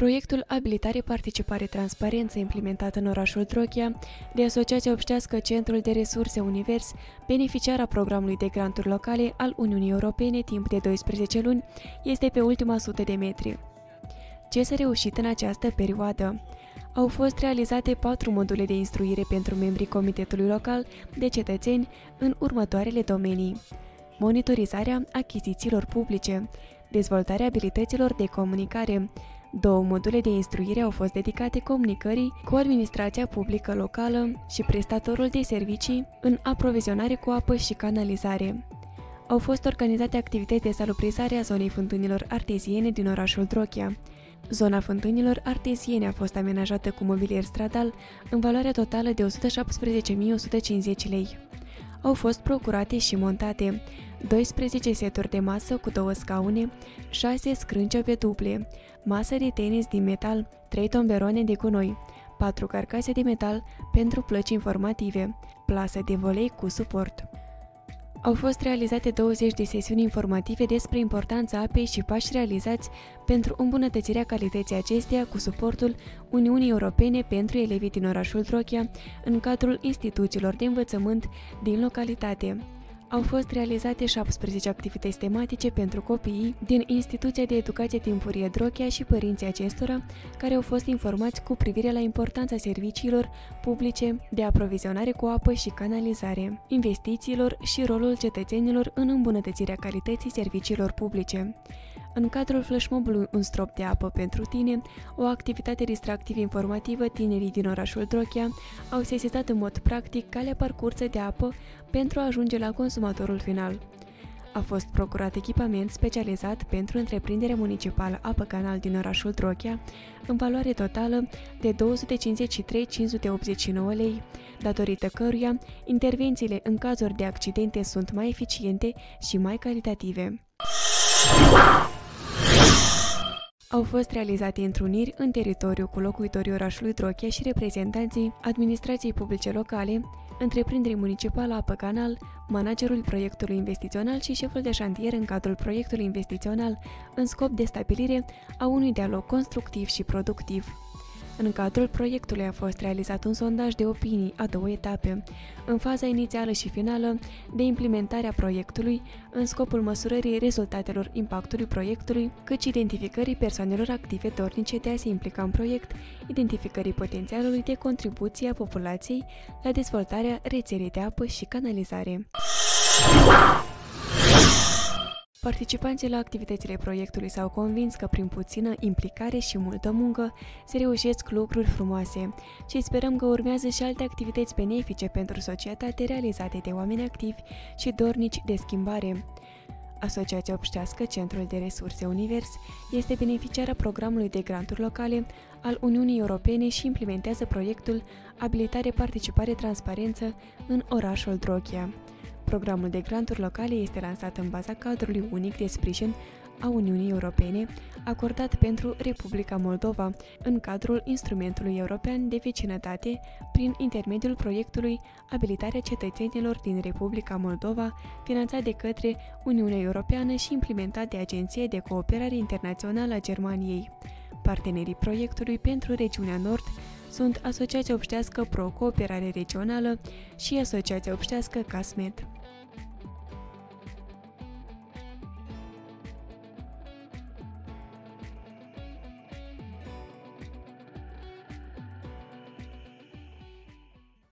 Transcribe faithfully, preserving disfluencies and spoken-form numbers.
Proiectul Abilitare, Participare, Transparență, implementat în orașul Droghia de Asociația Obștească Centrul de Resurse Univers, beneficiar a programului de granturi locale al Uniunii Europene timp de doisprezece luni, este pe ultima sută de metri. Ce s-a reușit în această perioadă? Au fost realizate patru module de instruire pentru membrii Comitetului Local de Cetățeni în următoarele domenii: monitorizarea achizițiilor publice, dezvoltarea abilităților de comunicare. Două module de instruire au fost dedicate comunicării cu administrația publică locală și prestatorul de servicii în aprovizionare cu apă și canalizare. Au fost organizate activități de salubrizare a zonei fântânilor arteziene din orașul Droghia. Zona fântânilor arteziene a fost amenajată cu mobilier stradal în valoare totală de o sută șaptesprezece mii o sută cincizeci lei. Au fost procurate și montate doisprezece seturi de masă cu două scaune, șase scrânciope duble, masă de tenis din metal, trei tomberoane de gunoi, patru carcase de metal pentru plăci informative, plasă de volei cu suport. Au fost realizate douăzeci de sesiuni informative despre importanța apei și pași realizați pentru îmbunătățirea calității acesteia cu suportul Uniunii Europene pentru elevii din orașul Droghia în cadrul instituțiilor de învățământ din localitate. Au fost realizate șaptesprezece activități tematice pentru copiii din Instituția de Educație Timpurie Droghia și părinții acestora, care au fost informați cu privire la importanța serviciilor publice de aprovizionare cu apă și canalizare, investițiilor și rolul cetățenilor în îmbunătățirea calității serviciilor publice. În cadrul flashmob-ului Un strop de apă pentru tine, o activitate distractiv-informativă, tinerii din orașul Droghia au sesizat în mod practic calea parcursă de apă pentru a ajunge la consumatorul final. A fost procurat echipament specializat pentru întreprinderea municipală Apă Canal din orașul Droghia, în valoare totală de două sute cincizeci și trei mii cinci sute optzeci și nouă lei, datorită căruia intervențiile în cazuri de accidente sunt mai eficiente și mai calitative. Au fost realizate întruniri în teritoriu cu locuitorii orașului Droghia și reprezentanții administrației publice locale, întreprinderii municipală Apă Canal, managerul proiectului investițional și șeful de șantier în cadrul proiectului investițional, în scop de stabilire a unui dialog constructiv și productiv. În cadrul proiectului a fost realizat un sondaj de opinii a două etape, în faza inițială și finală de implementare a proiectului, în scopul măsurării rezultatelor impactului proiectului, cât și identificării persoanelor active dornice de a se implica în proiect, identificării potențialului de contribuție a populației la dezvoltarea rețelei de apă și canalizare. Participanții la activitățile proiectului s-au convins că prin puțină implicare și multă muncă se reușesc lucruri frumoase și sperăm că urmează și alte activități benefice pentru societate realizate de oameni activi și dornici de schimbare. Asociația Obștească Centrul de Resurse Univers este beneficiara programului de granturi locale al Uniunii Europene și implementează proiectul Abilitare, Participare, Transparență în orașul Droghia. Programul de granturi locale este lansat în baza cadrului unic de sprijin a Uniunii Europene, acordat pentru Republica Moldova, în cadrul Instrumentului European de Vecinătate, prin intermediul proiectului Abilitarea cetățenilor din Republica Moldova, finanțat de către Uniunea Europeană și implementat de Agenția de Cooperare Internațională a Germaniei. Partenerii proiectului pentru regiunea Nord sunt Asociația Obștească Pro Cooperare Regională și Asociația Obștească Casmet.